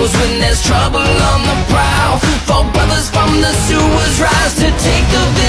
knows when there's trouble on the prowl. Four brothers from the sewers rise to take the